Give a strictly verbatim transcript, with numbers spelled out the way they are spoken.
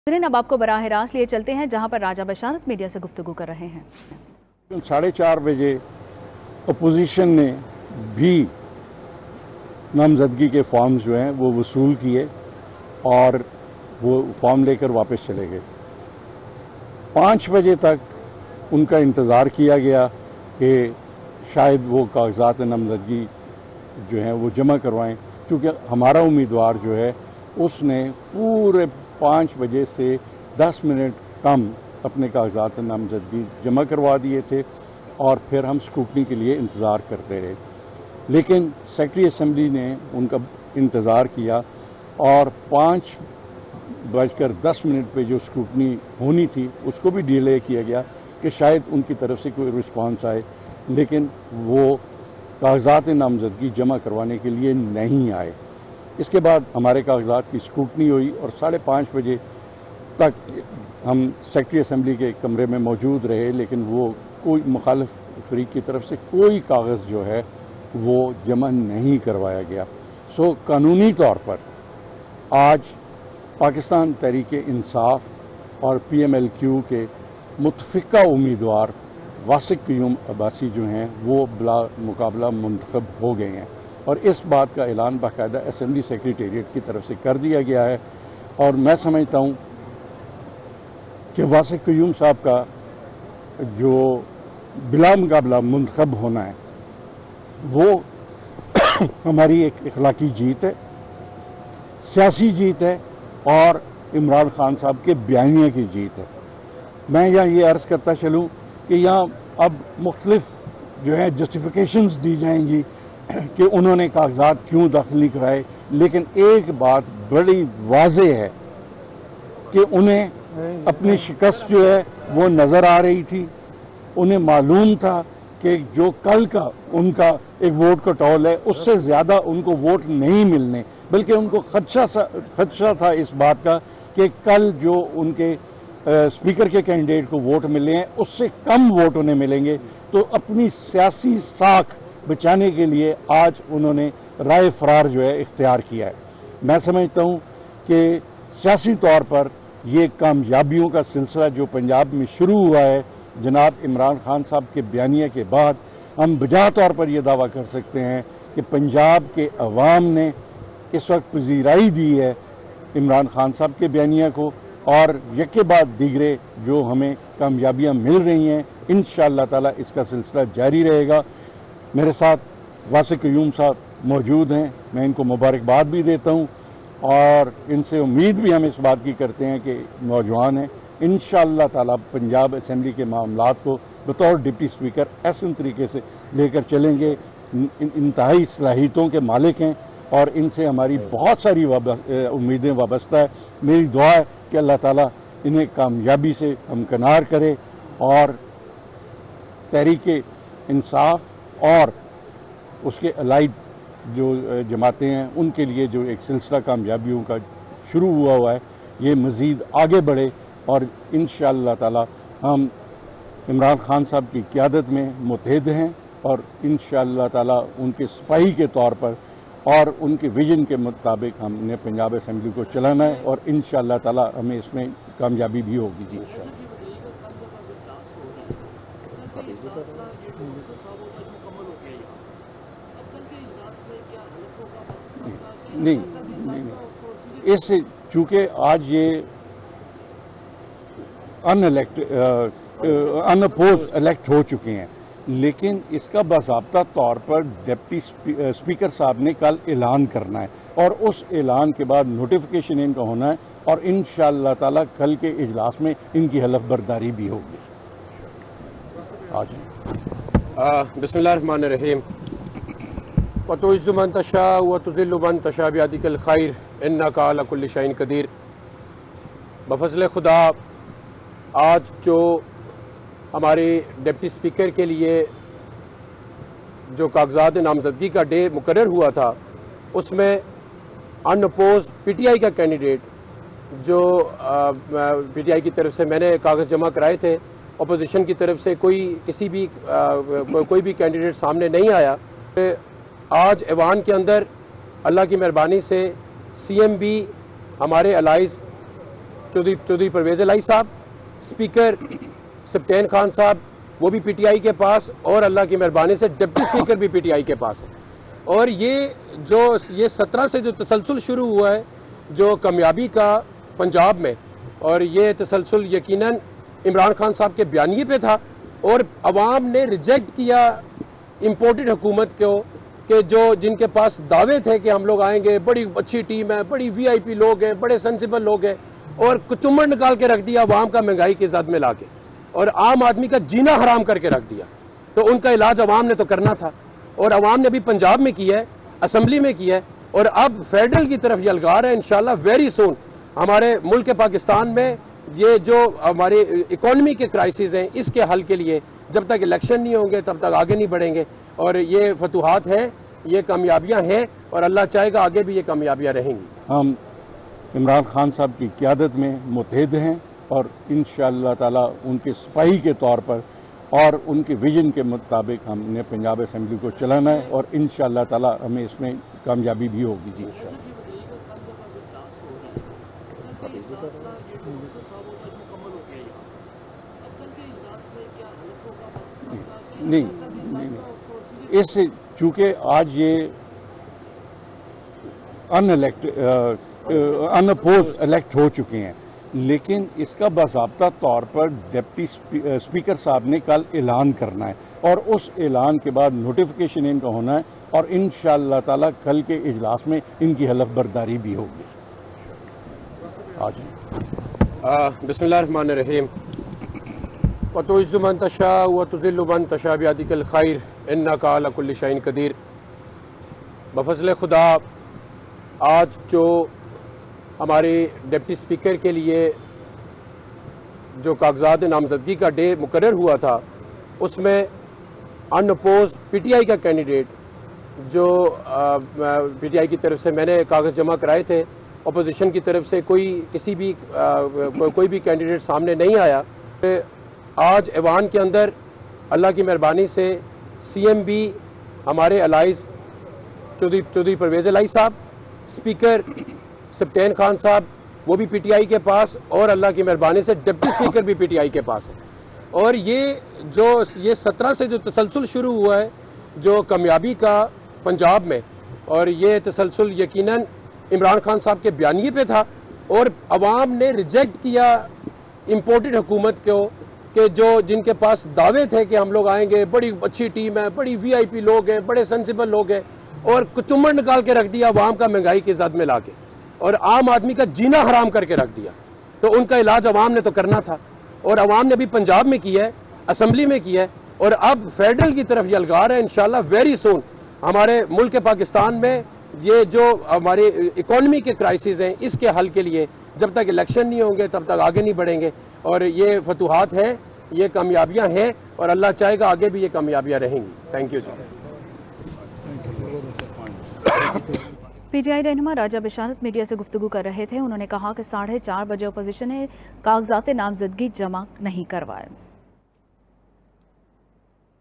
अब आपको बराह रास्त लिए चलते हैं जहां पर राजा बशारत मीडिया से गुफ्तगू कर रहे हैं। साढ़े चार बजे अपोजिशन ने भी नामजदगी के फॉर्म्स जो हैं वो वसूल किए और वो फॉर्म लेकर वापस चले गए। पाँच बजे तक उनका इंतज़ार किया गया कि शायद वो कागजात नामजदगी जो हैं वो जमा करवाएं, क्योंकि हमारा उम्मीदवार जो है उसने पूरे पाँच बजे से दस मिनट कम अपने कागजात नामजदगी जमा करवा दिए थे और फिर हम स्क्रूटनी के लिए इंतज़ार करते रहे। लेकिन सेक्रेटरी असम्बली ने उनका इंतज़ार किया और पाँच बजकर दस मिनट पे जो स्क्रूटनी होनी थी उसको भी डिले किया गया कि शायद उनकी तरफ से कोई रिस्पांस आए, लेकिन वो कागजात नामजदगी जमा करवाने के लिए नहीं आए। इसके बाद हमारे कागजात की स्क्रूटनी हुई और साढ़े पाँच बजे तक हम सेक्रेटरी असम्बली के कमरे में मौजूद रहे, लेकिन वो कोई मुखालिफ फरीक की तरफ से कोई कागज़ जो है वो जमा नहीं करवाया गया। सो कानूनी तौर पर आज पाकिस्तान तहरीक इंसाफ और पी एम एल क्यू के मुतफ़िका उम्मीदवार वासिक क़य्यूम अब्बासी जो हैं वो बिला मुकाबला मुंतखब हो गए हैं और इस बात का ऐलान बाकायदा असम्बली सेक्रेटेरिएट की तरफ से कर दिया गया है। और मैं समझता हूँ कि वासिक क़य्यूम साहब का जो बिला मुकाबला मुंतखब होना है वो हमारी एक इखलाकी जीत है, सियासी जीत है और इमरान खान साहब के बयानिया की जीत है। मैं यहाँ ये अर्ज़ करता चलूँ कि यहाँ अब मुख्तलिफ जो है जस्टिफिकेशंस दी जाएंगी कि उन्होंने कागजात क्यों दाखिल नहीं कराए, लेकिन एक बात बड़ी वाज़ेह है कि उन्हें अपनी शिकस्त जो है वो नज़र आ रही थी। उन्हें मालूम था कि जो कल का उनका एक वोट का टॉल है उससे ज़्यादा उनको वोट नहीं मिलने, बल्कि उनको खदशा खदशा था इस बात का कि कल जो उनके स्पीकर के कैंडिडेट को वोट मिले हैं उससे कम वोट उन्हें मिलेंगे। तो अपनी सियासी साख बचाने के लिए आज उन्होंने राय फरार जो है इख्तियार किया है। मैं समझता हूँ कि सियासी तौर पर ये कामयाबियों का सिलसिला जो पंजाब में शुरू हुआ है जनाब इमरान खान साहब के बयानिया के बाद, हम बजा तौर पर यह दावा कर सकते हैं कि पंजाब के अवाम ने इस वक्त पजीराई दी है इमरान खान साहब के बयानिया को और यके बाद दीगरे जो हमें कामयाबियाँ मिल रही हैं, इंशाअल्लाह ताला इसका सिलसिला जारी रहेगा। मेरे साथ वासिक क़य्यूम साहब मौजूद हैं, मैं इनको मुबारकबाद भी देता हूं और इनसे उम्मीद भी हम इस बात की करते हैं कि नौजवान हैं, इंशाअल्लाह ताला पंजाब असम्बली के मामलात को बतौर डिप्टी स्पीकर ऐसे तरीके से लेकर चलेंगे। इंतहाई सलाहियतों के मालिक हैं और इनसे हमारी बहुत सारी उम्मीदें वाबस्ता है। मेरी दुआ है कि अल्लाह ताला इन्हें कामयाबी से हमकनार करे और तहरीक इंसाफ और उसके अलाइड जो जमातें हैं उनके लिए जो एक सिलसिला कामयाबियों का शुरू हुआ हुआ है ये मज़ीद आगे बढ़े और इंशाअल्लाह ताला हम इमरान खान साहब की क़यादत में मुत्तहिद हैं और इंशाअल्लाह ताला उनके सिपाही के तौर पर और उनके विजन के मुताबिक हमने पंजाब असम्बली को चलाना है और इंशाअल्लाह ताला हमें इसमें कामयाबी भी होगी। जी नहीं, नहीं इस चूँकि आज ये अनइलेक्ट अनअपोज इलेक्ट हो चुके हैं, लेकिन इसका बाज़ाब्ता तौर पर डिप्टी स्पीकर साहब ने कल ऐलान करना है और उस ऐलान के बाद नोटिफिकेशन इनका होना है और इंशाअल्लाह ताला कल के इजलास में इनकी हलफ बर्दारी भी होगी। आज बिस्मिल्लाहिर्रहमानिर्रहीम वतुइज़्ज़ु मन तशा व तुज़िल्लु मन तशा बियदिकल खैर इन्नका अला कुल्लि शैइन कदीर। बफज़ल खुदा आज जो हमारे डिप्टी स्पीकर के लिए जो कागजात नामजदगी का डे मुकर्रर हुआ था उसमें अनअपोज पीटीआई का कैंडिडेट जो पीटीआई की तरफ से मैंने कागज़ जमा कराए थे, अपोजिशन की तरफ से कोई किसी भी आ, कोई भी कैंडिडेट सामने नहीं आया। आज ऐवान के अंदर अल्लाह की मेहरबानी से सी एम बी हमारे अलाइज चौधरी चौधरी परवेज़ इलाही साहब, स्पीकर सप्तान खान साहब वो भी पी टी आई के पास, और अल्लाह की मेहरबानी से डिप्टी स्पीकर भी पी टी आई के पास है। और ये जो ये सत्रह से जो तसलसल शुरू हुआ है जो कामयाबी का पंजाब में, और ये तसलसल यकीनन इमरान खान साहब के बयानिए पे था, और अवाम ने रिजेक्ट किया इम्पोर्टेड हुकूमत को कि जो जिनके पास दावे थे कि हम लोग आएंगे, बड़ी अच्छी टीम है, बड़ी वी आई पी लोग हैं, बड़े सेंसिबल लोग हैं, और कुचुम्बर निकाल के रख दिया अवाम का महंगाई की जद में ला के, और आम आदमी का जीना हराम करके रख दिया। तो उनका इलाज अवाम ने तो करना था, और अवाम ने भी पंजाब में किया है, असम्बली में किया है, और अब फेडरल की तरफ यलगार है। इंशाल्लाह वेरी सून हमारे मुल्क पाकिस्तान में ये जो हमारे इकोनॉमी के क्राइसिस हैं, इसके हल के लिए जब तक इलेक्शन नहीं होंगे तब तक आगे नहीं बढ़ेंगे। और ये फतूहात हैं, ये कामयाबियां हैं, और अल्लाह चाहेगा आगे भी ये कामयाबियां रहेंगी। हम इमरान खान साहब की क़यादत में मुत्तहिद हैं, और इंशाअल्लाह ताला उनके सिपाही के तौर पर और उनके विजन के मुताबिक हमने पंजाब असम्बली को चलाना है, और इंशाअल्लाह ताला हमें इसमें कामयाबी भी होगी जी इंशाअल्लाह। नहीं, नहीं इससे चूँकि आज ये अनइलेक्ट अनअपोज इलेक्ट हो चुके हैं, लेकिन इसका बाज़ाब्ता तौर पर डिप्टी स्पीकर साहब ने कल ऐलान करना है, और उस ऐलान के बाद नोटिफिकेशन इनका होना है, और इंशाअल्लाह ताला कल के इजलास में इनकी हलफ बर्दारी भी होगी। आज बिस्मिल्लाहिर्रहमानिर्रहीम। व तुइज़्ज़ु मन तशा व तुज़िल्लु मन तशा बियदिकल खैर इन्नका अला कुल्लि शैइन कदीर। बफज़ल खुदा आज जो हमारे डिप्टी स्पीकर के लिए जो कागजात नामजदगी का डे मुकर्रर हुआ था, उसमें अनअपोज पी टी आई का कैंडिडेट जो पी टी आई की तरफ से मैंने कागज़ जमा कराए थे, अपोजिशन की तरफ से कोई किसी भी आ, को, कोई भी कैंडिडेट सामने नहीं आया। आज ऐवान के अंदर अल्लाह की मेहरबानी से सी एम बी हमारे अलाइज चौधरी चौधरी परवेज़ इलाही साहब, स्पीकर सप्तान खान साहब वो भी पी टी आई के पास, और अल्लाह की मेहरबानी से डिप्टी स्पीकर भी पी टी आई के पास है। और ये जो ये सत्रह से जो तसलसल शुरू हुआ है जो कामयाबी का पंजाब में, और ये तसलसल यकीनन इमरान खान साहब के बयानिए पे था, और अवाम ने रिजेक्ट किया इम्पोर्टेड हुकूमत को कि जो जिनके पास दावे थे कि हम लोग आएंगे, बड़ी अच्छी टीम है, बड़ी वी आई पी लोग हैं, बड़े सेंसिबल लोग हैं, और कुचुम्बर निकाल के रख दिया अवाम का महंगाई की जद में ला के, और आम आदमी का जीना हराम करके रख दिया। तो उनका इलाज अवाम ने तो करना था, और अवाम ने भी पंजाब में किया है, असम्बली में किया है, और अब फेडरल की तरफ यलगार है। इंशाल्लाह वेरी सून हमारे मुल्क पाकिस्तान में ये जो हमारे इकोनॉमी के क्राइसिस हैं, इसके हल के लिए जब तक इलेक्शन नहीं होंगे तब तक आगे नहीं बढ़ेंगे। और ये फतूहात हैं, ये कामयाबियां हैं, और अल्लाह चाहेगा आगे भी ये कामयाबियां रहेंगी। Thank you ji. P T I रहनुमा राजा बशारत मीडिया से गुफ्तगू कर रहे थे। उन्होंने कहा कि साढ़े चार बजे अपोजिशन ने कागजात नामजदगी जमा नहीं करवाए।